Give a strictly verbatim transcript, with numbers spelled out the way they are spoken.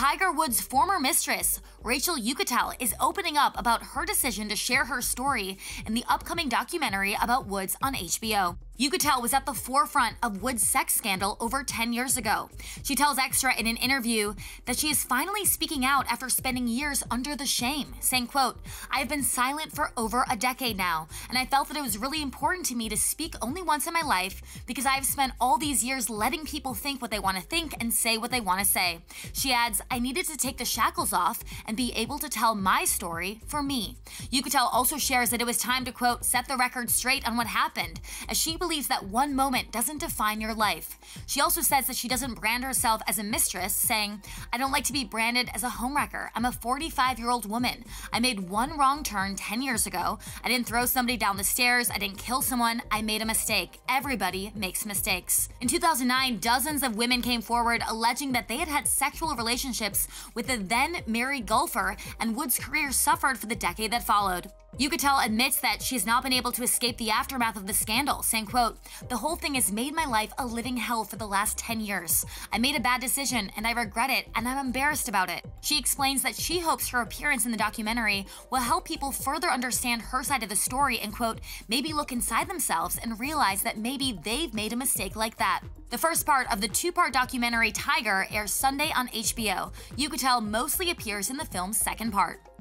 Tiger Woods' former mistress, Rachel Uchitel, is opening up about her decision to share her story in the upcoming documentary about Woods on H B O. Uchitel was at the forefront of Woods' sex scandal over ten years ago. She tells Extra in an interview that she is finally speaking out after spending years under the shame, saying, quote, "I have been silent for over a decade now, and I felt that it was really important to me to speak only once in my life because I have spent all these years letting people think what they want to think and say what they want to say." She adds, "I needed to take the shackles off and be able to tell my story for me." Uchitel also shares that it was time to, quote, "set the record straight on what happened," as she believes that one moment doesn't define your life. She also says that she doesn't brand herself as a mistress, saying, "I don't like to be branded as a homewrecker. I'm a forty-five-year-old woman. I made one wrong turn ten years ago. I didn't throw somebody down the stairs. I didn't kill someone. I made a mistake. Everybody makes mistakes." In two thousand nine, dozens of women came forward alleging that they had had sexual relationships with the then married golfer, and Woods' career suffered for the decade that followed. Uchitel admits that she has not been able to escape the aftermath of the scandal, saying, quote, "The whole thing has made my life a living hell for the last ten years. I made a bad decision and I regret it and I'm embarrassed about it." She explains that she hopes her appearance in the documentary will help people further understand her side of the story and, quote, "maybe look inside themselves and realize that maybe they've made a mistake like that." The first part of the two-part documentary Tiger airs Sunday on H B O. Uchitel mostly appears in the film's second part.